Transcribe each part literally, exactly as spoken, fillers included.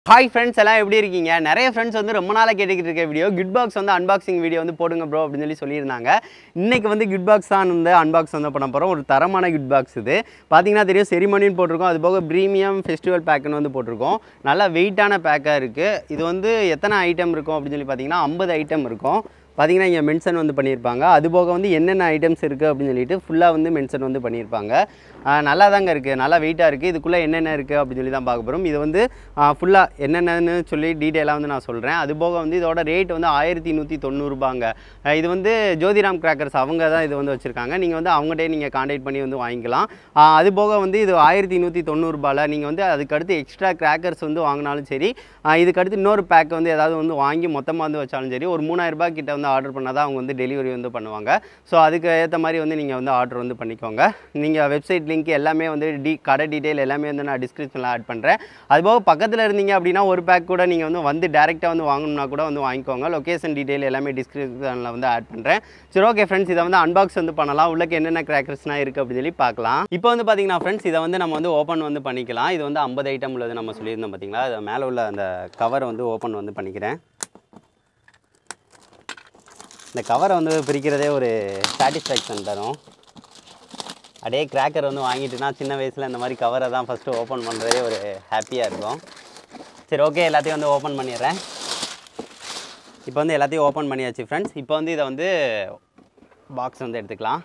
Hi friends, எல்லாம் எப்படி இருக்கீங்க? நிறைய friends வந்து ரொம்ப நாளா கேட்டுக்கிட்டு இருக்க வீடியோ கிட் பாக்ஸ் வந்து அன்பாக்சிங் வீடியோ வந்து போடுங்க bro அப்படினு சொல்லி சொல்லிருந்தாங்க. இன்னைக்கு வந்து கிட் பாக்ஸ் தான் வந்து அன்பாக்ஸ் வந்து பண்ண போறோம். ஒரு தரமான கிட் பாக்ஸ் இது. பாத்தீங்கன்னா தெரியும் செரிமனின்னு போட்டுருக்கோம். அது போக பிரீமியம் ஃபெஸ்டிவல் பேக்னு வந்து போட்டுருக்கோம். நல்ல வெயிட்டான பேக்கா இருக்கு. இது வந்து எத்தனை ஐட்டம் இருக்கும் அப்படினு சொல்லி பாத்தீங்கன்னா ஐம்பது ஐட்டம் இருக்கும். பாத்தீங்கன்னா இங்க மென்ஷன் வந்து பண்ணிருப்பாங்க. அது போக வந்து என்னென்ன ஐட்டம்ஸ் இருக்கு அப்படினு சொல்லிட்டு ஃபுல்லா வந்து மென்ஷன் வந்து பண்ணிருப்பாங்க. நல்லா தாங்க இருக்கு. நல்லா வெயிட்டா இருக்கு. இதுக்குள்ள என்னென்ன இருக்கு அப்படினு சொல்லி தான் பார்க்க போறோம். இது வந்து ஃபுல்லா என்னென்னன்னு சொல்லி டீடைலா வந்து நான் சொல்றேன். அது போக வந்து இதோட ரேட் வந்து ஆயிரத்தி நூற்றி தொண்ணூறு ரூபாய்ங்க. இது வந்து ஜோதிராம் கிராக்கர்ஸ் அவங்க தான் இது வந்து வச்சிருக்காங்க. நீங்க வந்து அவங்கட்டே நீங்க கான்டாக்ட் பண்ணி வந்து வாங்கிக்கலாம். அது போக வந்து இது ஆயிரத்தி நூற்றி தொண்ணூறு ரூபாய்ல நீங்க வந்து அதுக்கு அடுத்து எக்ஸ்ட்ரா கிராக்கர்ஸ் வந்து வாங்கினாலும் சரி, இதுக்கு அடுத்து இன்னொரு பேக் வந்து ஏதாவது வந்து வாங்கி மொத்தமா வந்து வச்சாலும் சரி, ஒரு மூணாயிரம் ரூபாய் கிட்ட வந்து ஆர்டர் பண்ணா தான் அவங்க வந்து டெலிவரி வந்து பண்ணுவாங்க. ஸோ அதுக்கு ஏற்ற மாதிரி வந்து நீங்க வந்து ஆர்டர் வந்து பண்ணிக்கோங்க. நீங்க வெப்சைட் லிங்க் எல்லாமே வந்து டி கடை டீடைல் எல்லாமே வந்து நான் டிஸ்கிரிப்ஷனில் ஆட் பண்ணுறேன். அதுபோக பக்கத்தில் இருந்தீங்க அப்படின்னா ஒரு பேக் கூட நீங்கள் வந்து வந்து டேரெக்டாக வந்து வாங்கணும்னா கூட வந்து வாங்கிக்கோங்க. லொக்கேஷன் டீடைல் எல்லாமே டிஸ்கிரிப்ஷனில் வந்து ஆட் பண்ணுறேன். சரி ஓகே ஃப்ரெண்ட்ஸ், இதை வந்து அன்பாக்ஸ் வந்து பண்ணலாம். உள்ளக்கு என்னென்ன கிராக்கர்ஸ்லாம் இருக்குது அப்படின்னு சொல்லி பார்க்கலாம். இப்போ வந்து பார்த்தீங்கன்னா ஃப்ரெண்ட்ஸ், இதை வந்து நம்ம வந்து ஓப்பன் வந்து பண்ணிக்கலாம். இது வந்து ஐம்பது ஐட்டம் உள்ளது நம்ம சொல்லியிருந்தோம் பார்த்தீங்களா. அது மேலே உள்ள அந்த கவரை வந்து ஓப்பன் வந்து பண்ணிக்கிறேன். இந்த கவரை வந்து பிரிக்கிறதே ஒரு சாட்டிஸ்ஃபேக்ஷன் தரும். அப்படியே கிராக்கர் வந்து வாங்கிட்டுனா சின்ன வயசில் இந்த மாதிரி கவரை தான் ஃபஸ்ட்டு ஓப்பன் பண்ணுறதே ஒரு ஹாப்பியாக இருக்கும். சரி ஓகே, எல்லாத்தையும் வந்து ஓப்பன் பண்ணிடுறேன். இப்போ வந்து எல்லாத்தையும் ஓப்பன் பண்ணியாச்சு ஃப்ரெண்ட்ஸ். இப்போ வந்து இதை வந்து பாக்ஸ் வந்து எடுத்துக்கலாம்.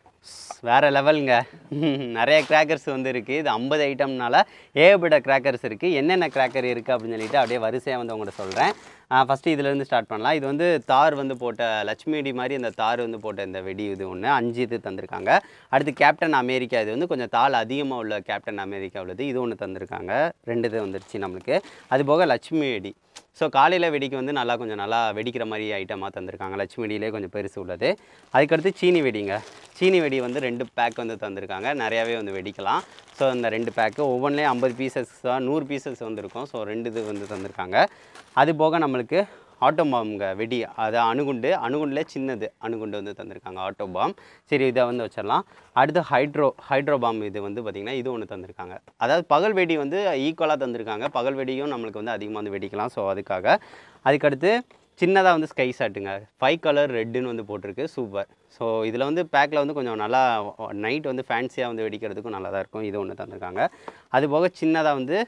வேறு லெவலுங்க. நிறைய கிராக்கர்ஸ் வந்து இருக்குது. இது ஐம்பது ஐட்டம்னால ஏகப்பட்ட கிராக்கர்ஸ் இருக்குது. என்னென்ன கிராக்கர் இருக்குது அப்படின்னு சொல்லிட்டு அப்படியே வரிசையாக வந்து உங்கள்கிட்ட சொல்கிறேன். ஃபஸ்ட்டு இதிலேருந்து ஸ்டார்ட் பண்ணலாம். இது வந்து தார் வந்து போட்ட லட்சுமி வெடி மாதிரி இந்த தார் வந்து போட்ட இந்த வெடி இது ஒன்று அஞ்சு இது தந்திருக்காங்க. அடுத்து கேப்டன் அமெரிக்கா, இது வந்து கொஞ்சம் தாள் அதிகமாக உள்ள கேப்டன் அமெரிக்கா உள்ளது, இது ஒன்று தந்திருக்காங்க. ரெண்டு இது வந்துருச்சு நம்மளுக்கு. அது போக லட்சுமி வெடி. ஸோ காலையில் வெடிக்கு வந்து நல்லா கொஞ்சம் நல்லா வெடிக்கிற மாதிரி ஐட்டமாக தந்திருக்காங்க. லட்சுமி வெடியிலே கொஞ்சம் பெருசு உள்ளது. அதுக்கடுத்து சீனி வெடிங்க. சீனி வெடி வந்து ரெண்டு பேக் வந்து தந்திருக்காங்க. நிறையாவே வந்து வெடிக்கலாம். ஸோ இந்த ரெண்டு பேக்கு ஒவ்வொன்றிலையும் ஐம்பது பீசஸ் தான், நூறு பீசஸ் வந்துருக்கும். ஸோ ரெண்டு இது வந்து தந்திருக்காங்க. அது போக நம்மளுக்கு ஆட்டோ பாம்ங்க வெடி, அது அணுகுண்டு, அணுகுண்டில் சின்னது அணுகுண்டு வந்து தந்திருக்காங்க, ஆட்டோ பாம். சரி இதை வந்து வச்சிடலாம். அடுத்து ஹைட்ரோ ஹைட்ரோ பாம், இது வந்து பார்த்திங்கன்னா இது ஒன்று தந்திருக்காங்க. அதாவது பகல் வெடி வந்து ஈக்குவலாக தந்திருக்காங்க. பகல் வெடியும் நம்மளுக்கு வந்து அதிகமாக வந்து வெடிக்கலாம். ஸோ அதுக்காக. அதுக்கடுத்து சின்னதாக வந்து ஸ்கை ஷாட்டுங்க, ஃபைவ் கலர் ரெட்டுன்னு வந்து போட்டிருக்கு, சூப்பர். ஸோ இதில் வந்து பேக்கில் வந்து கொஞ்சம் நல்லா நைட் வந்து ஃபேன்சியாக வந்து வெடிக்கிறதுக்கும் நல்லா தான் இருக்கும். இது ஒன்று தந்திருக்காங்க. அது போக சின்னதாக வந்து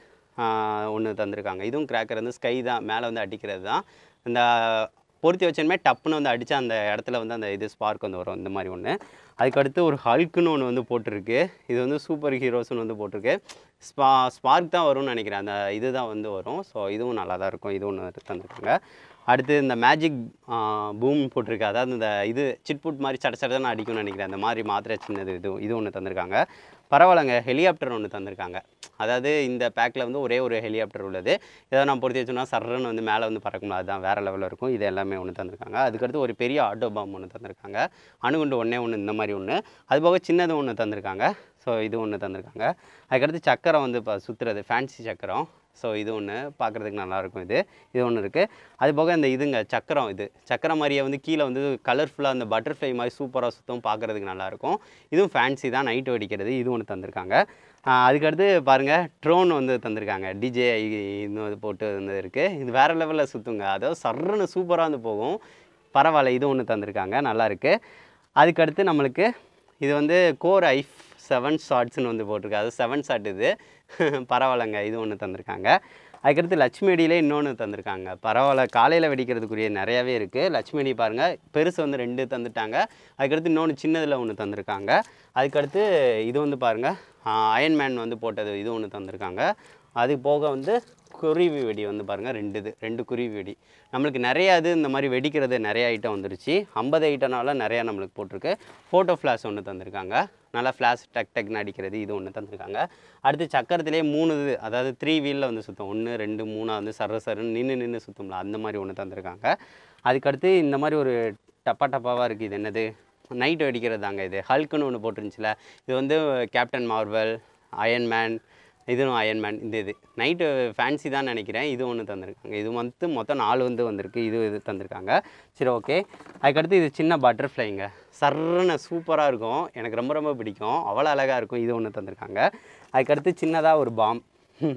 ஒன்று தந்திருக்காங்க. இதுவும் கிராக்கர் வந்து ஸ்கை தான், மேலே வந்து அடிக்கிறது தான். இந்த பொருத்தி வச்சோமே டப்புன்னு வந்து அடித்தா அந்த இடத்துல வந்து அந்த இது ஸ்பார்க் வந்து வரும், இந்த மாதிரி ஒன்று. அதுக்கடுத்து ஒரு ஹல்க்குன்னு ஒன்று வந்து போட்டிருக்கு. இது வந்து சூப்பர் ஹீரோஸ்னு வந்து போட்டிருக்கு. ஸ்பா ஸ்பார்க் தான் வரும்னு நினைக்கிறேன், அந்த இது தான் வந்து வரும். ஸோ இதுவும் நல்லா தான் இருக்கும். இது ஒன்று தந்திருக்காங்க. அடுத்து இந்த மேஜிக் பூம் போட்டிருக்கு. அதாவது இந்த இது சிட்புட் மாதிரி சட சடன்னு அடிக்கும்னு நினைக்கிறேன், அந்த மாதிரி மாத்திரை சின்னது இது இது ஒன்று தந்திருக்காங்க. பரவாயில்லைங்க. ஹெலிகாப்டர் ஒன்று தந்திருக்காங்க. அதாவது இந்த பேக்கில் வந்து ஒரே ஒரு ஹெலிகாப்டர் உள்ளது. ஏதோ நான் பொறுத்தி வச்சோன்னா சர்றன்னு வந்து மேலே வந்து பறக்கும், அதுதான் வேறு லெவலில் இருக்கும். இது எல்லாமே ஒன்று தந்திருக்காங்க. அதுக்கடுத்து ஒரு பெரிய ஆட்டோ பாம் ஒன்று தந்திருக்காங்க. அணுகுண்டு ஒன்றே ஒன்று இந்த மாதிரி ஒன்று. அது போக சின்னது ஒன்று தந்திருக்காங்க. ஸோ இது ஒன்று தந்திருக்காங்க. அதுக்கடுத்து சக்கரம் வந்து இப்போ சுற்றுறது, ஃபேன்சி சக்கரம். ஸோ இது ஒன்று பார்க்குறதுக்கு நல்லாயிருக்கும். இது இது ஒன்று இருக்குது. அது போக இந்த இதுங்க சக்கரம், இது சக்கரம் மாதிரியே வந்து கீழே வந்து கலர்ஃபுல்லாக அந்த பட்டர்ஃப்ளை மாதிரி சூப்பராக சுத்தம், பார்க்குறதுக்கு நல்லாயிருக்கும். இதுவும் ஃபேன்சி தான், நைட்டு வெடிக்கிறது. இது ஒன்று தந்திருக்காங்க. அதுக்கடுத்து பாருங்கள், ட்ரோன் வந்து தந்திருக்காங்க. டிஜே இன்னும் போட்டு வந்து இருக்குது. இது வேறு லெவலில் சுற்றுங்க, அதாவது சர்றன்னு சூப்பராக வந்து போகும். பரவாயில்ல, இது ஒன்று தந்திருக்காங்க, நல்லாயிருக்கு. அதுக்கடுத்து நம்மளுக்கு இது வந்து கோர் ஐஃப் செவன் ஷாட்ஸ்னு வந்து போட்டிருக்கு. அது செவன் ஷாட் இது. பரவாயில்லைங்க, இது ஒன்று தந்திருக்காங்க. அதுக்கடுத்து லட்சுமி வெடியிலே இன்னொன்று தந்திருக்காங்க. பரவாயில்ல, காலையில் வெடிக்கிறதுக்குரிய நிறையாவே இருக்குது. லட்சுமி வெடி பாருங்கள், பெருசு வந்து ரெண்டு தந்துட்டாங்க. அதுக்கடுத்து இன்னொன்று சின்னதில் ஒன்று தந்திருக்காங்க. அதுக்கடுத்து இது வந்து பாருங்கள், அயன்மேன் வந்து போட்டது, இது ஒன்று தந்திருக்காங்க. அது போக வந்து குருவி வெடி வந்து பாருங்கள், ரெண்டு இது ரெண்டு குருவி வெடி. நம்மளுக்கு நிறையா இது இந்த மாதிரி வெடிக்கிறது நிறைய ஐட்டம் வந்துருச்சு. ஐம்பது ஐட்டம்னால நிறையா நம்மளுக்கு போட்டிருக்கு. ஃபோட்டோ ஃப்ளாஷ் ஒன்று தந்திருக்காங்க. நல்லா ஃப்ளாஷ் டக் டக்னு அடிக்கிறது, இது ஒன்று தந்திருக்காங்க. அடுத்து சக்கரத்திலே மூணு இது, அதாவது த்ரீ வீலில் வந்து சுற்றும், ஒன்று ரெண்டு மூணாக வந்து சர சருன்னு நின்று நின்று சுற்றும்ல, அந்த மாதிரி ஒன்று தந்திருக்காங்க. அதுக்கடுத்து இந்த மாதிரி ஒரு டப்பா டப்பாவாக இருக்குது. இது என்னது, நைட்டு வெடிக்கிறது தாங்க. இது ஹல்க்குன்னு ஒன்று போட்டுருந்துச்சுல, இது வந்து கேப்டன் மார்வல், அயன்மேன், இதுவும் அயன்மேன். இந்த இது நைட்டு ஃபேன்சி தான் நினைக்கிறேன். இது ஒன்று தந்திருக்காங்க. இது வந்து மொத்தம் நாலு வந்து வந்திருக்கு. இது இது தந்திருக்காங்க. சரி ஓகே. அதுக்கடுத்து இது சின்ன பட்டர்ஃப்ளைங்க, சர்ன்னு சூப்பராக இருக்கும், எனக்கு ரொம்ப ரொம்ப பிடிக்கும், அவ்வளோ அழகாக இருக்கும். இது ஒன்று தந்திருக்காங்க. அதுக்கடுத்து சின்னதாக ஒரு பாம்,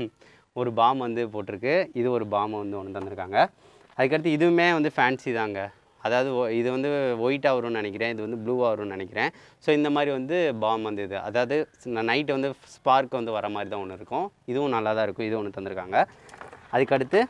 ஒரு பாம் வந்து போட்டிருக்கு. இது ஒரு பாம் வந்து ஒன்று தந்திருக்காங்க. அதுக்கடுத்து இதுவுமே வந்து ஃபேன்சி தாங்க. அதாவது இது வந்து ஒயிட்டாக வரும்னு நினைக்கிறேன், இது வந்து ப்ளூவாக வரும்னு நினைக்கிறேன். ஸோ இந்த மாதிரி வந்து பாம் வந்து இது அதாவது நைட்டு வந்து ஸ்பார்க் வந்து வர மாதிரி தான் ஒன்று இருக்கும். இதுவும் நல்லா தான் இருக்கும். இது ஒன்று தந்திருக்காங்க. அதுக்கடுத்து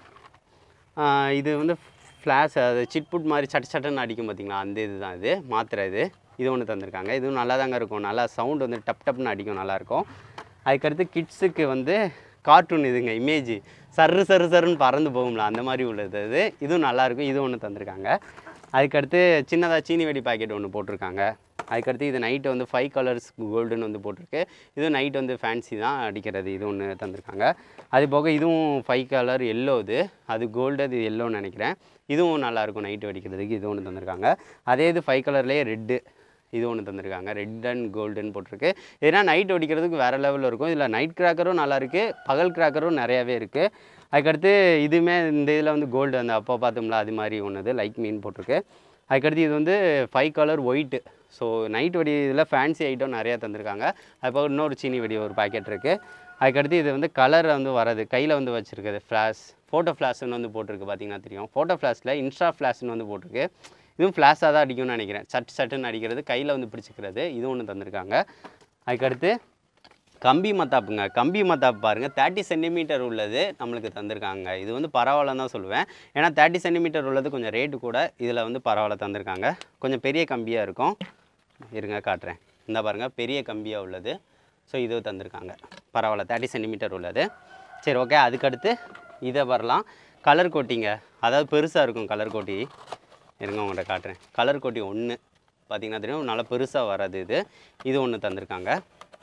இது வந்து ஃப்ளாஷ், அது சிட்புட் மாதிரி சட்ட சட்டன்னு அடிக்கும் பார்த்தீங்களா, அந்த இது தான் இது மாத்திரை. இது இது ஒன்று தந்திருக்காங்க. இதுவும் நல்லா தாங்க இருக்கும். நல்லா சவுண்ட் வந்து டப் டப்னு அடிக்கும், நல்லாயிருக்கும். அதுக்கடுத்து கிட்ஸுக்கு வந்து கார்ட்டூன் இதுங்க, இமேஜ் சர்ரு சர்ரு சருன்னு பறந்து போகும்ல, அந்த மாதிரி உள்ளது அது. இதுவும் நல்லாயிருக்கும். இது ஒன்று தந்திருக்காங்க. அதுக்கடுத்து சின்னதாக சீனி வெடி பாக்கெட் ஒன்று போட்டிருக்காங்க. அதுக்கடுத்து இது நைட்டு வந்து ஃபைவ் கலர்ஸ் கோல்டுன்னு வந்து போட்டிருக்கு. இதுவும் நைட் வந்து ஃபேன்சி தான் அடிக்கிறது. இது ஒன்று தந்திருக்காங்க. அது போக இதுவும் ஃபைவ் கலர் எல்லோ, இது அது கோல்டு, அது எல்லோன்னு நினைக்கிறேன். இதுவும் நல்லாயிருக்கும் நைட்டு வெடிக்கிறதுக்கு. இது ஒன்று தந்திருக்காங்க. அதே இது ஃபைவ் கலர்லேயே ரெட்டு, இது ஒன்று தந்திருக்காங்க. ரெட் அண்ட் கோல்டுன்னு போட்டிருக்கு. ஏன்னா நைட் வெடிக்கிறதுக்கு வேறு லெவலில் இருக்கும். இதில் நைட் கிராக்கரும் நல்லாயிருக்கு, பகல் கிராக்கரும் நிறையாவே இருக்குது. அதுக்கடுத்து இதுவுமே இந்த இதில் வந்து கோல்டு அந்த அப்போ பார்த்தோம்ல அது மாதிரி ஒன்று லைக் மீன் போட்டிருக்கு. அதுக்கடுத்து இது வந்து five colour white. So night வெடி இதில் ஃபேன்சி ஐட்டம் நிறையா தந்திருக்காங்க. அதுபோக இன்னொரு சீனி வெடி ஒரு பாக்கெட் இருக்குது. அதுக்கடுத்து இது வந்து கலர் வந்து வரது கையில் வந்து வச்சுருக்குது ஃப்ளாஷ், ஃபோட்டோ ஃப்ளாஷ்னு வந்து போட்டிருக்கு. பார்த்தீங்கன்னா தெரியும், ஃபோட்டோ ஃப்ளாஷில் இன்ஸ்டா ஃப்ளாஷ்னு வந்து போட்டிருக்கு. இதுவும் ஃப்ளாஷாக தான் அடிக்கும்னு நினைக்கிறேன். சட்டு சட்டுன்னு அடிக்கிறது, கையில் வந்து பிடிச்சிக்கிறது. இது ஒன்று தந்திருக்காங்க. அதுக்கடுத்து கம்பி மத்தாப்புங்க. கம்பி மத்தாப்பு பாருங்கள், தேர்ட்டி சென்டிமீட்டர் உள்ளது நம்மளுக்கு தந்திருக்காங்க. இது வந்து பரவாயில்லன்னு தான் சொல்லுவேன். ஏன்னா தேர்ட்டி சென்டிமீட்டர் உள்ளது கொஞ்சம் ரேட்டு கூட, இதில் வந்து பரவாயில்ல தந்திருக்காங்க. கொஞ்சம் பெரிய கம்பியாக இருக்கும். இருங்க காட்டுறேன். இந்த பாருங்கள், பெரிய கம்பியாக உள்ளது. ஸோ இது தந்திருக்காங்க, பரவாயில்ல, தேர்ட்டி சென்டிமீட்டர் உள்ளது. சரி ஓகே. அதுக்கடுத்து இதை வரலாம், கலர் கோட்டிங்க. அதாவது பெருசாக இருக்கும் கலர் கோட்டி. இருங்க உங்கள்கிட்ட காட்டுறேன். கலர் கோட்டி ஒன்று பார்த்திங்கன்னா தெரியும், நல்லா பெருசாக வராது இது. இது ஒன்று தந்திருக்காங்க.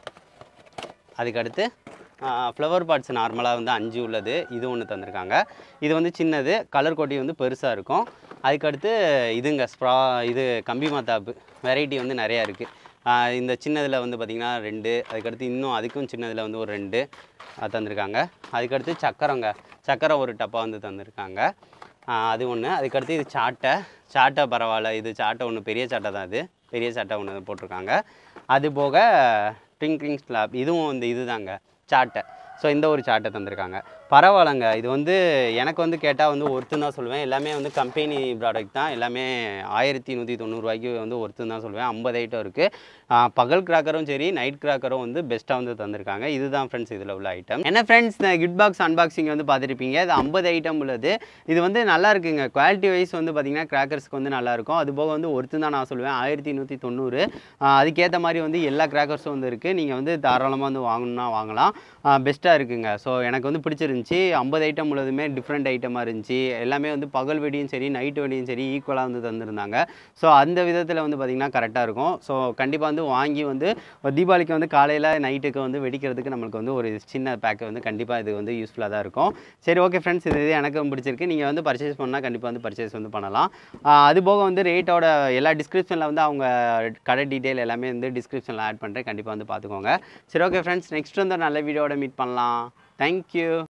அதுக்கடுத்து ஃப்ளவர் பாட்ஸ் நார்மலாக வந்து அஞ்சு உள்ளது. இது ஒன்று தந்திருக்காங்க. இது வந்து சின்னது, கலர் கோட்டி வந்து பெருசாக இருக்கும். அதுக்கடுத்து இதுங்க ஸ்ப்ரா, இது கம்பி மத்தாப்பு வெரைட்டி வந்து நிறையா இருக்குது. இந்த சின்னதில் வந்து பார்த்திங்கன்னா ரெண்டு, அதுக்கடுத்து இன்னும் அதுக்கும் சின்னதில் வந்து ஒரு ரெண்டு தந்திருக்காங்க. அதுக்கடுத்து சக்கரங்க, சக்கரம் ஒரு டப்பா வந்து தந்திருக்காங்க. அது ஒன்று. அதுக்கடுத்து இது சாட்டை, சாட்டை பரவாயில்ல, இது சாட்டை ஒன்று பெரிய சாட்டை தான், இது பெரிய சாட்டை ஒன்று போட்டிருக்காங்க. அது போக ட்விங்க்லிங் ஸ்லாப், இதுவும் வந்து இது தாங்க சாட்டை. ஸோ இந்த ஒரு சாட்டை தந்திருக்காங்க. பரவாயில்லங்க. இது வந்து எனக்கு வந்து கேட்டால் வந்து ஒருத்தன் தான் சொல்லுவேன். எல்லாமே வந்து கம்பெனி ப்ராடக்ட் தான். எல்லாமே ஆயிரத்தி நூற்றி தொண்ணூறுரூவாய்க்கு வந்து ஒருத்தன் தான் சொல்லுவேன். ஐம்பது ஐட்டம் இருக்குது. பகல் கிராக்கரும் சரி நைட் கிராக்கரும் வந்து பெஸ்ட்டாக வந்து தந்திருக்காங்க. இதுதான் ஃப்ரெண்ட்ஸ் இதில் உள்ள ஐட்டம். என்ன ஃப்ரெண்ட்ஸ், இந்த கிட் பாக்ஸ் அன்பாக்சிங் வந்து பார்த்துருப்பீங்க. இது ஐம்பது ஐட்டம் உள்ளது. இது வந்து நல்லா இருக்குங்க. குவாலிட்டி வைஸ் வந்து பார்த்திங்கன்னா கிராக்கர்ஸ்க்கு வந்து நல்லாயிருக்கும். அது போக வந்து ஒருத்தன் தான் நான் சொல்லுவேன். ஆயிரத்தி நூற்றி தொண்ணூறு அதுக்கேற்ற மாதிரி வந்து எல்லா கிராக்கர்ஸும் வந்து இருக்குது. நீங்கள் வந்து தாராளமாக வந்து வாங்கணுன்னா வாங்கலாம். பெஸ்ட்டாக இருக்குங்க. ஸோ எனக்கு வந்து பிடிச்சிருந்துச்சி. ஐம்பது ஐட்டம் உள்ளதுமே டிஃப்ரெண்ட் ஐட்டமாக இருந்துச்சு. எல்லாமே வந்து பகல் வெடியும் சரி நைட்டு வெடியும் சரி ஈக்குவலாக வந்து தந்துருந்தாங்க. ஸோ அந்த விதத்தில் வந்து பார்த்திங்கன்னா கரெக்டாக இருக்கும். ஸோ கண்டிப்பாக வந்து வாங்கி வந்து தீபாவளிக்கு வந்து காலையில் நைட்டுக்கு வந்து வெடிக்கிறதுக்கு நம்மளுக்கு வந்து ஒரு சின்ன பேக்கு வந்து கண்டிப்பாக இது வந்து யூஸ்ஃபுல்லாக தான் இருக்கும். சரி ஓகே ஃப்ரெண்ட்ஸ், இது எனக்கும் பிடிச்சிருக்கு. நீங்கள் வந்து பர்ச்சேஸ் பண்ணால் கண்டிப்பாக வந்து பர்ச்சேஸ் வந்து பண்ணலாம். அது போக வந்து ரேட்டோட எல்லா டிஸ்கிரிப்ஷனில் வந்து அவங்க கடை டீட்டெயில் எல்லாமே வந்து டிஸ்கிரிப்ஷனில் ஆட் பண்ணுறேன். கண்டிப்பாக வந்து பார்த்துக்கோங்க. சரி ஓகே ஃப்ரெண்ட்ஸ், நெக்ஸ்ட் வந்து நல்ல வீடியோட மீட் பண்ணலாம். தேங்க்யூ.